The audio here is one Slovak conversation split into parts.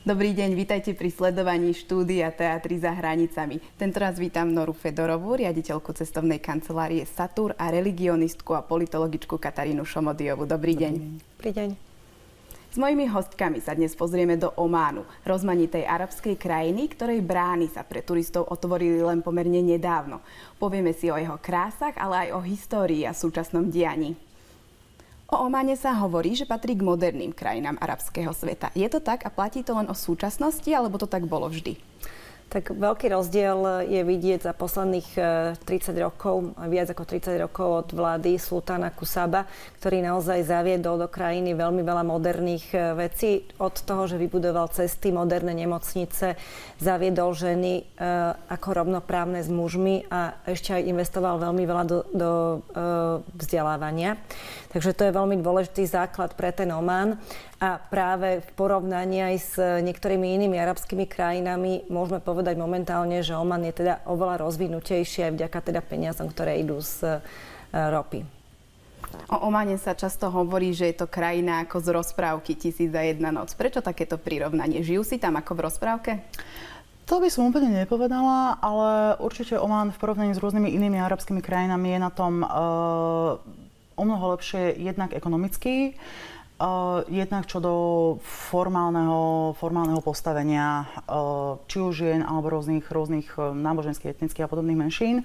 Dobrý deň, vítajte pri sledovaní štúdia Teatry za hranicami. Tentoraz vítam Noru Fedorovú, riaditeľku cestovnej kancelárie Satur a religionistku a politologičku Katarínu Šomodiovu. Dobrý deň. Dobrý deň. S mojimi hostkami sa dnes pozrieme do Ománu, rozmanitej arabskej krajiny, ktorej brány sa pre turistov otvorili len pomerne nedávno. Povieme si o jeho krásach, ale aj o histórii a súčasnom dianí. O Ománe sa hovorí, že patrí k moderným krajinám arabského sveta. Je to tak a platí to len o súčasnosti, alebo to tak bolo vždy? Tak veľký rozdiel je vidieť za posledných 30 rokov, viac ako 30 rokov od vlády sultána Kusaba, ktorý naozaj zaviedol do krajiny veľmi veľa moderných vecí. Od toho, že vybudoval cesty, moderné nemocnice, zaviedol ženy ako rovnoprávne s mužmi a ešte aj investoval veľmi veľa do vzdelávania. Takže to je veľmi dôležitý základ pre ten Omán. A práve v porovnaní aj s niektorými inými arabskými krajinami môžeme povedať momentálne, že Oman je teda oveľa rozvinutejší aj vďaka teda peniazom, ktoré idú z ropy. O Omane sa často hovorí, že je to krajina ako z rozprávky 1001 noc. Prečo takéto prirovnanie? Žijú si tam ako v rozprávke? To by som úplne nepovedala, ale určite Oman v porovnaní s rôznymi inými arabskými krajinami je na tom o mnoho lepšie jednak ekonomicky, jednak čo do formálneho postavenia či už žien alebo rôznych náboženských, etnických a podobných menšín.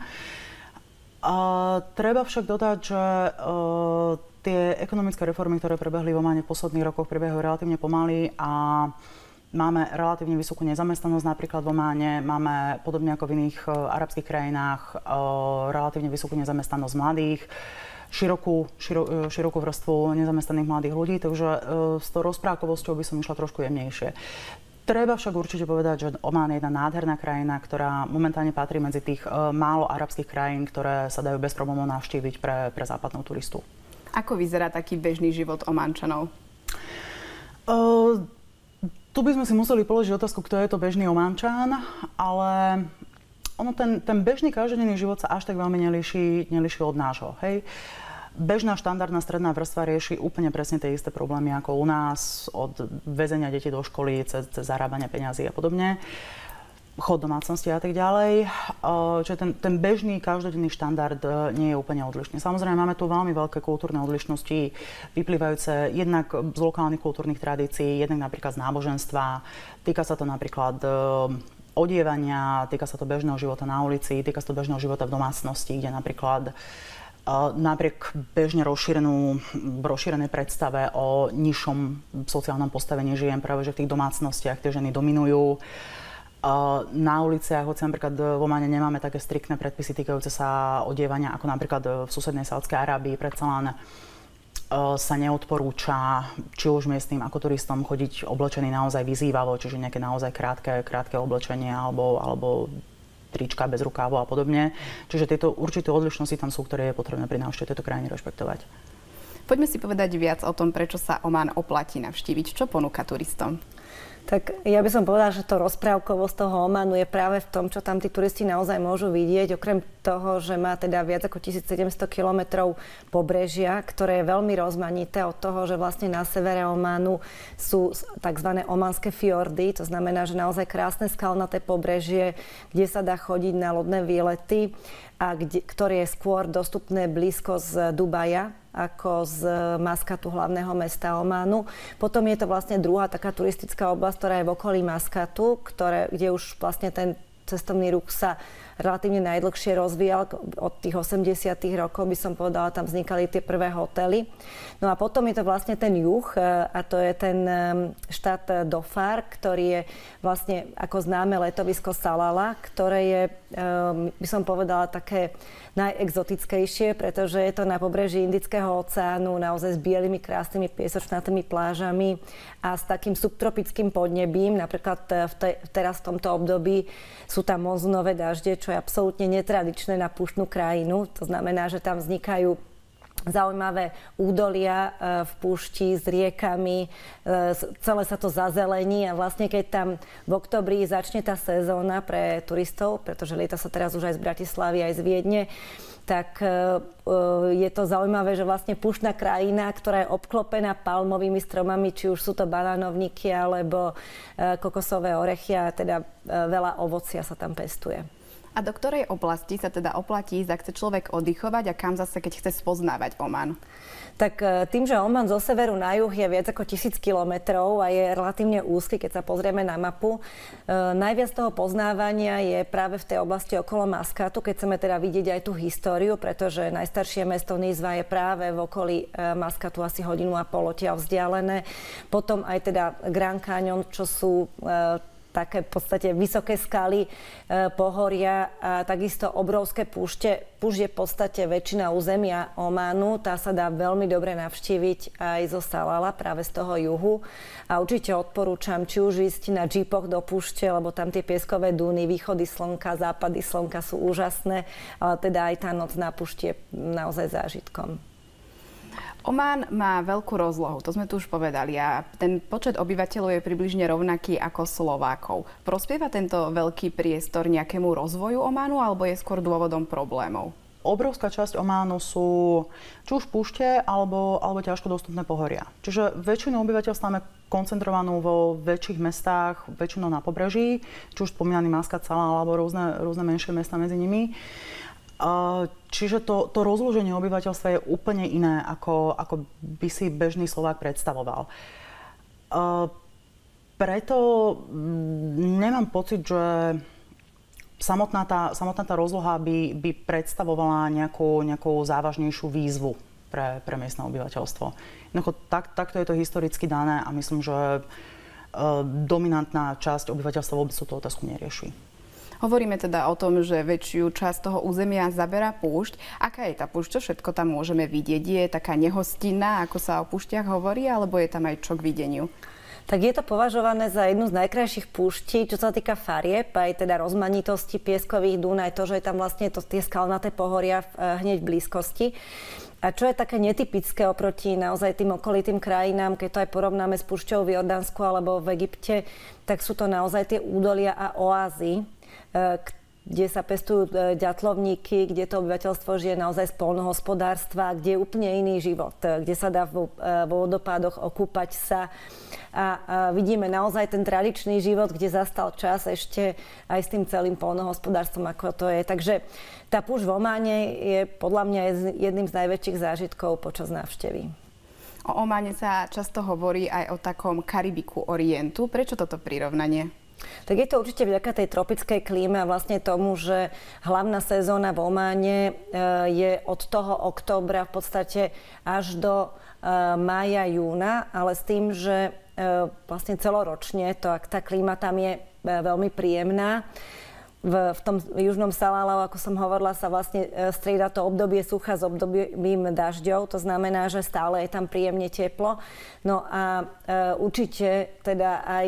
Treba však dodať, že tie ekonomické reformy, ktoré prebehli v Ománe v posledných rokoch, prebiehajú relatívne pomaly a máme relatívne vysokú nezamestnanosť napríklad v Ománe. Máme podobne ako v iných arabských krajinách relatívne vysokú nezamestnanosť mladých, širokú vrstvu nezamestnaných mladých ľudí, takže s tou rozprávkovosťou by som išla trošku jemnejšie. Treba však určite povedať, že Omán je jedna nádherná krajina, ktorá momentálne patrí medzi tých málo arabských krajín, ktoré sa dajú bez problémov navštíviť pre západného turistu. Ako vyzerá taký bežný život Ománčanov? Tu by sme si museli položiť otázku, kto je to bežný Ománčan, ale ten bežný každodenný život sa až tak veľmi nelíši od nášho, hej. Bežná štandardná stredná vrstva rieši úplne presne tie isté problémy ako u nás, od väzenia detí do školy, cez zarábania peňazí a podobne, chod domácnosti a tak ďalej. Čiže ten bežný každodenný štandard nie je úplne odlišný. Samozrejme, máme tu veľmi veľké kultúrne odlišnosti, vyplývajúce jednak z lokálnych kultúrnych tradícií, jednak napríklad z náboženstva. Týka sa to napríklad odievania, týka sa to bežného života na ulici, týka sa to bežného života v domácnosti, kde napríklad napriek bežne rozšírenej predstave o nižšom sociálnom postavení žien, práve že v tých domácnostiach tie ženy dominujú. Na uliciach, hoci napríklad v Ománe nemáme také striktné predpisy týkajúce sa odievania, ako napríklad v susednej Saúdskej Arábii, predsa len sa neodporúča či už miestnym ako turistom chodiť oblečený naozaj vyzývavo, čiže nejaké naozaj krátke oblečenie alebo trička bez rukávov a podobne. Čiže tieto určité odlišnosti tam sú, ktoré je potrebné pri návšteve tejto krajiny rešpektovať. Poďme si povedať viac o tom, prečo sa Omán oplatí navštíviť. Čo ponúka turistom? Tak ja by som povedala, že to rozprávkovosť toho Ománu je práve v tom, čo tam tí turisti naozaj môžu vidieť. Okrem toho, že má teda viac ako 1700 kilometrov pobrežia, ktoré je veľmi rozmanité od toho, že vlastne na severe Ománu sú tzv. Ománske fjordy, to znamená, že naozaj krásne skalnaté pobrežie, kde sa dá chodiť na lodné výlety a ktoré je skôr dostupné blízko z Dubaja, ako z Maskatu, hlavného mesta Ománu. Potom je to vlastne druhá taká turistická oblasť, ktorá je v okolí Maskatu, kde už vlastne ten cestovný ruch sa relatívne najdlhšie rozvíjal. Od tých 80. rokov by som povedala, tam vznikali tie prvé hotely. No a potom je to vlastne ten juh, a to je ten štát Dhofar, ktorý je vlastne ako známe letovisko Salala, ktoré je, by som povedala, také najexotickejšie, pretože je to na pobreží Indického oceánu, naozaj s bielými krásnymi piesočnatými plážami a s takým subtropickým podnebím. Napríklad teraz v tomto období sú tam monzunové dažde, čo je absolútne netradičné na púštnu krajinu. To znamená, že tam vznikajú zaujímavé údolia v púšti s riekami, celé sa to zazelení a vlastne keď tam v októbri začne tá sezóna pre turistov, pretože lieta sa teraz už aj z Bratislavy, aj z Viedne, tak je to zaujímavé, že vlastne púštna krajina, ktorá je obklopená palmovými stromami, či už sú to banánovníky alebo kokosové orechy a teda veľa ovocia sa tam pestuje. A do ktorej oblasti sa teda oplatí ísť, ak chce človek oddychovať a kam zase, keď chce spoznávať Oman? Tak tým, že Oman zo severu na juh je viac ako 1000 kilometrov a je relatívne úzky, keď sa pozrieme na mapu, najviac toho poznávania je práve v tej oblasti okolo Maskatu, keď chceme teda vidieť aj tú históriu, pretože najstaršie mesto Nizwa je práve v okolí Maskatu, asi 1,5 hodiny odtiaľ vzdialené. Potom aj teda Grand Canyon, čo sú také v podstate vysoké skaly, pohoria a takisto obrovské púšte. Púšť je v podstate väčšina územia Ománu. Tá sa dá veľmi dobre navštíviť aj zo Salala, práve z toho juhu. A určite odporúčam, či už ísť na džipoch do púšte, lebo tam tie pieskové dúny, východy slnka, západy slnka sú úžasné, ale teda aj tá noc na púšti je naozaj zážitkom. Omán má veľkú rozlohu, to sme tu už povedali, a ten počet obyvateľov je približne rovnaký ako Slovákov. Prospieva tento veľký priestor nejakému rozvoju Ománu, alebo je skôr dôvodom problémov? Obrovská časť Ománu sú či už púšte, alebo ťažko dostupné pohoria. Čiže väčšinu obyvateľstva máme koncentrovanú vo väčších mestách, väčšinou na pobreží, či už spomínaný Maskat, Salala, alebo rôzne menšie mesta medzi nimi. Čiže to rozloženie obyvateľstva je úplne iné, ako by si bežný Slovák predstavoval. Preto nemám pocit, že samotná tá rozloha by predstavovala nejakú závažnejšiu výzvu pre miestne obyvateľstvo. Takto je to historicky dané a myslím, že dominantná časť obyvateľstva vôbec túto otázku nerieši. Hovoríme teda o tom, že väčšiu časť toho územia zaberá púšť. Aká je tá púšť? Čo všetko tam môžeme vidieť? Je taká nehostinná, ako sa o púštiach hovorí, alebo je tam aj čo k videniu? Tak je to považované za jednu z najkrajších púští, čo sa týka farieb, aj teda rozmanitosti pieskových dún, aj to, že je tam vlastne tie skalnaté pohoria hneď v blízkosti. A čo je také netypické oproti naozaj tým okolitým krajinám, keď to aj porovnáme s púšťou v Jordánsku alebo v Egypte, tak sú to naozaj tie údolia a oázy, kde sa pestujú ďatlovníky, kde to obyvateľstvo žije naozaj z poľnohospodárstva, kde je úplne iný život, kde sa dá vo vodopádoch okúpať sa. A vidíme naozaj ten tradičný život, kde zastal čas ešte aj s tým celým poľnohospodárstvom, ako to je. Takže tá púšť v Ománe je podľa mňa jedným z najväčších zážitkov počas návštevy. O Ománe sa často hovorí aj o takom Karibiku Orientu. Prečo toto prirovnanie? Tak je to určite vďaka tej tropickej klíme a vlastne tomu, že hlavná sezóna v Ománe je od toho októbra v podstate až do mája, júna, ale s tým, že vlastne celoročne tá klíma tam je veľmi príjemná. V tom južnom Salalau, ako som hovorila, sa vlastne strieda to obdobie sucha s obdobím dažďov, to znamená, že stále je tam príjemne teplo. No a určite teda aj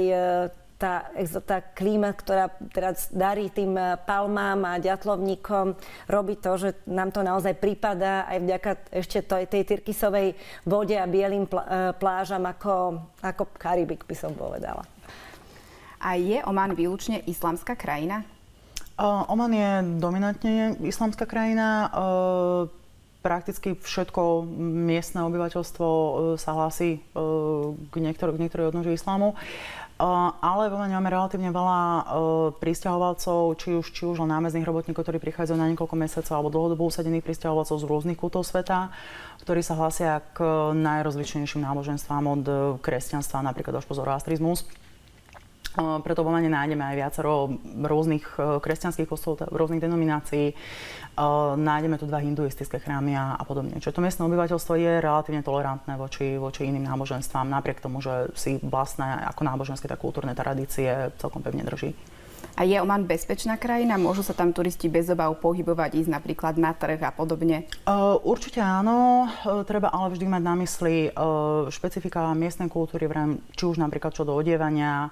tá klíma, ktorá teraz darí tým palmám a ďatlovníkom, robí to, že nám to naozaj prípada aj vďaka ešte tej tyrkysovej vode a bielým plážam ako Karibik, by som povedala. A je Oman výlučne islamská krajina? Oman je dominantne islamská krajina. Prakticky všetko miestne obyvateľstvo sa hlási k niektorej odnoži islámu. Ale v Omane máme relatívne veľa prisťahovalcov, či už len námestných robotníkov, ktorí prichádzajú na niekoľko mesiacov, alebo dlhodobo usadených prisťahovalcov z rôznych kútov sveta, ktorí sa hlásia k najrozličnejším náboženstvám od kresťanstva, napríklad až po zoroastrizmus. Preto v Omane nájdeme aj viacero rôznych kresťanských kostolov, rôznych denominácií. Nájdeme tu 2 hinduistické chrámy a podobne. Čiže to miestne obyvateľstvo je relatívne tolerantné voči iným náboženstvám, napriek tomu, že si vlastné ako náboženské, tak kultúrne tradície celkom pevne drží. A je Oman bezpečná krajina? Môžu sa tam turisti bez obáv pohybovať, ísť napríklad na trh a podobne? Určite áno. Treba ale vždy mať na mysli špecifika miestnej kultúry, či už napríklad čo do odievania,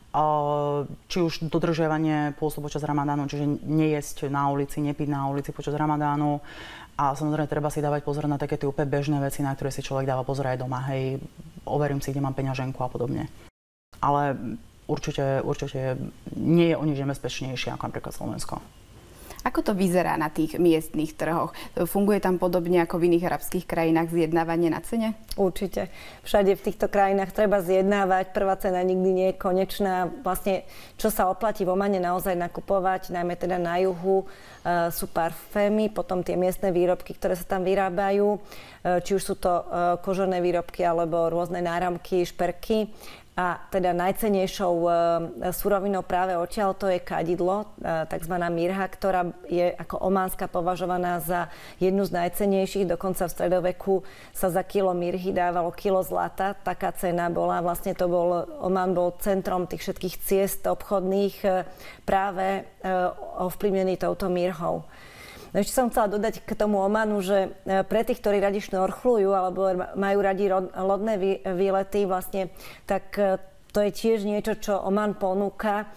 či už dodržiavanie pôstu počas Ramadánu, čiže nejesť na ulici, nepiť na ulici počas Ramadánu. A samozrejme treba si dávať pozor na také tie úplne bežné veci, na ktoré si človek dáva pozor aj doma. Hej, overím si, kde mám peňaženku a podobne. Ale určite nie je o nič nebezpečnejšie ako napríklad Slovensko. Ako to vyzerá na tých miestnych trhoch? Funguje tam podobne ako v iných arabských krajinách zjednávanie na cene? Určite. Všade v týchto krajinách treba zjednávať. Prvá cena nikdy nie je konečná. Vlastne, čo sa oplatí v Omane naozaj nakupovať, najmä teda na juhu, sú parfémy, potom tie miestne výrobky, ktoré sa tam vyrábajú. Či už sú to kožené výrobky alebo rôzne náramky, šperky. A teda najcennejšou surovinou práve odtiaľ to je kadidlo, tzv. Mirha, ktorá je ako ománska považovaná za jednu z najcennejších. Dokonca v stredoveku sa za kilo mirhy dávalo kilo zlata. Taká cena bola. Vlastne Omán bol centrom tých všetkých ciest obchodných práve ovplyvnený touto mirhou. No ešte som chcela dodať k tomu Omanu, že pre tých, ktorí radi šnorchlujú alebo majú radi lodné výlety, vlastne, tak to je tiež niečo, čo Oman ponúka.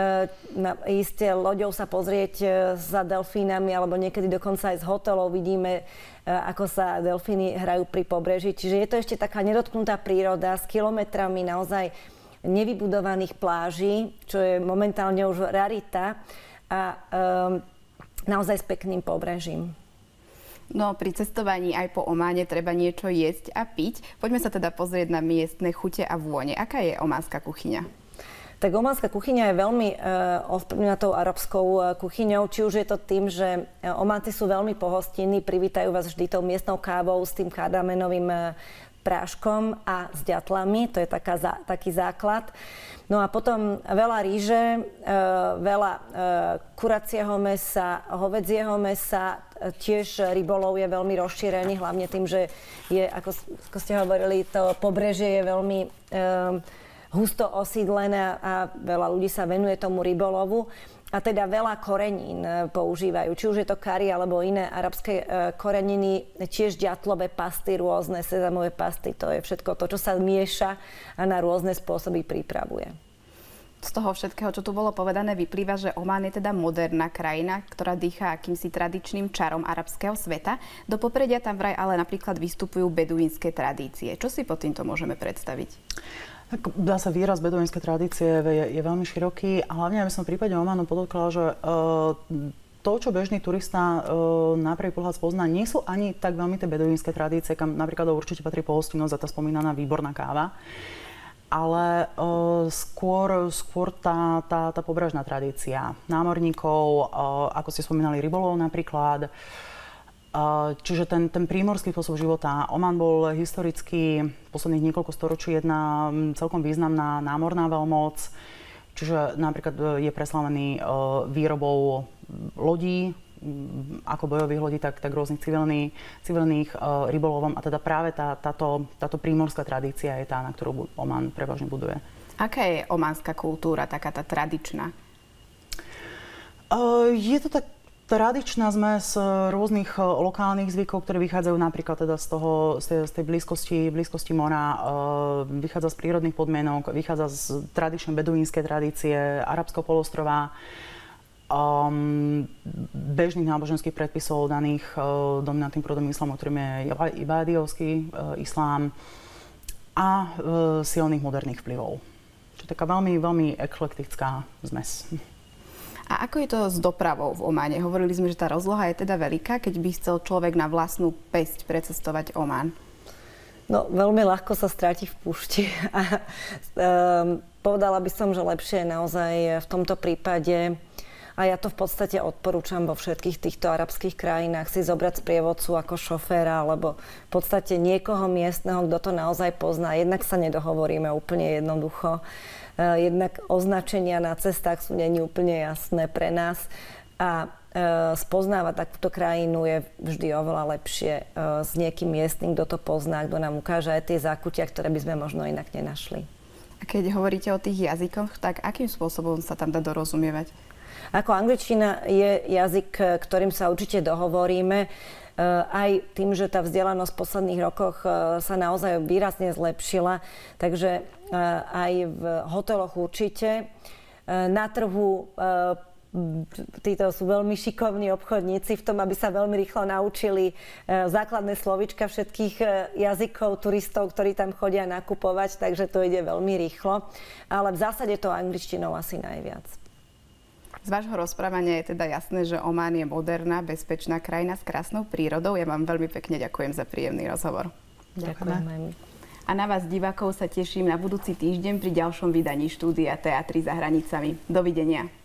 Isté loďou sa pozrieť za delfínami alebo niekedy dokonca aj z hotelov vidíme, ako sa delfíny hrajú pri pobreží. Čiže je to ešte taká nedotknutá príroda s kilometrami naozaj nevybudovaných pláží, čo je momentálne už rarita. A naozaj s pekným pobrežím. No, pri cestovaní aj po Ománe treba niečo jesť a piť. Poďme sa teda pozrieť na miestne chute a vône. Aká je ománska kuchyňa? Tak ománska kuchyňa je veľmi ovplyvnená tou arabskou kuchyňou. Či už je to tým, že Ománci sú veľmi pohostinní, privítajú vás vždy tou miestnou kávou s tým kardamenovým práškom a s ďatlami. To je taký základ. No a potom veľa ríže, veľa kuracieho mäsa, hovedzieho mäsa, tiež rybolov je veľmi rozšírený, hlavne tým, že je, ako ste hovorili, to pobrežie je veľmi husto osídlené a veľa ľudí sa venuje tomu rybolovu. A teda veľa korenín používajú. Či už je to kari alebo iné arabské koreniny, tiež ďatlové pasty, rôzne sezamové pasty. To je všetko to, čo sa mieša a na rôzne spôsoby pripravuje. Z toho všetkého, čo tu bolo povedané, vyplýva, že Omán je teda moderná krajina, ktorá dýcha akýmsi tradičným čarom arabského sveta. Do popredia tam vraj ale napríklad vystupujú beduínske tradície. Čo si pod týmto môžeme predstaviť? Tak dá sa výraz beduínske tradície je veľmi široký a hlavne, aby som v prípade Ománu podotkla, že to, čo bežný turista na prvý pohľad spozná, nie sú ani tak veľmi tie beduínske tradície, kam napríklad určite patrí pohostinnosť a tá spomínaná výborná káva, ale skôr tá pobrežná tradícia námorníkov, ako ste spomínali, rybolov napríklad. Čiže ten prímorský spôsob života. Oman bol historicky posledných niekoľko storočí jedna celkom významná námorná veľmoc. Čiže napríklad je preslavený výrobou lodí, ako bojových lodí, tak rôznych civilných rybolovom. A teda práve táto prímorská tradícia je tá, na ktorú Oman prevažne buduje. Aká je ománska kultúra, taká tá tradičná? Je to tak tradičná zmes rôznych lokálnych zvykov, ktoré vychádzajú napríklad teda z tej blízkosti mora, vychádza z prírodných podmienok, vychádza z tradičnej beduínskej tradície arabského polostrova, bežných náboženských predpisov daných dominantným prúdom islámu, ktorým je ibádijovský islám a silných moderných vplyvov. Čiže taká veľmi, veľmi eklektická zmes. A ako je to s dopravou v Ománe? Hovorili sme, že tá rozloha je teda veľká, keď by chcel človek na vlastnú päsť precestovať Omán. No, veľmi ľahko sa stráti v púšti. A povedala by som, že lepšie je naozaj v tomto prípade, a ja to v podstate odporúčam vo všetkých týchto arabských krajinách, si zobrať sprievodcu ako šoféra, alebo v podstate niekoho miestneho, kto to naozaj pozná. Jednak sa nedohovoríme úplne jednoducho. Jednak označenia na cestách sú nie úplne jasné pre nás a spoznávať takúto krajinu je vždy oveľa lepšie s niekým miestnym, kto to pozná, kto nám ukáže aj tie zákutia, ktoré by sme možno inak nenašli. A keď hovoríte o tých jazykoch, tak akým spôsobom sa tam dá dorozumievať? Ako angličtina je jazyk, ktorým sa určite dohovoríme. aj tým, že tá vzdelanosť v posledných rokoch sa naozaj výrazne zlepšila, takže aj v hoteloch určite. Na trhu títo sú veľmi šikovní obchodníci v tom, aby sa veľmi rýchlo naučili základné slovíčka všetkých jazykov turistov, ktorí tam chodia nakupovať, takže to ide veľmi rýchlo. Ale v zásade to angličtinou asi najviac. Z vášho rozprávania je teda jasné, že Omán je moderná, bezpečná krajina s krásnou prírodou. Ja vám veľmi pekne ďakujem za príjemný rozhovor. Ďakujem. A na vás, divákov, sa teším na budúci týždeň pri ďalšom vydaní štúdia Teatry za hranicami. Dovidenia.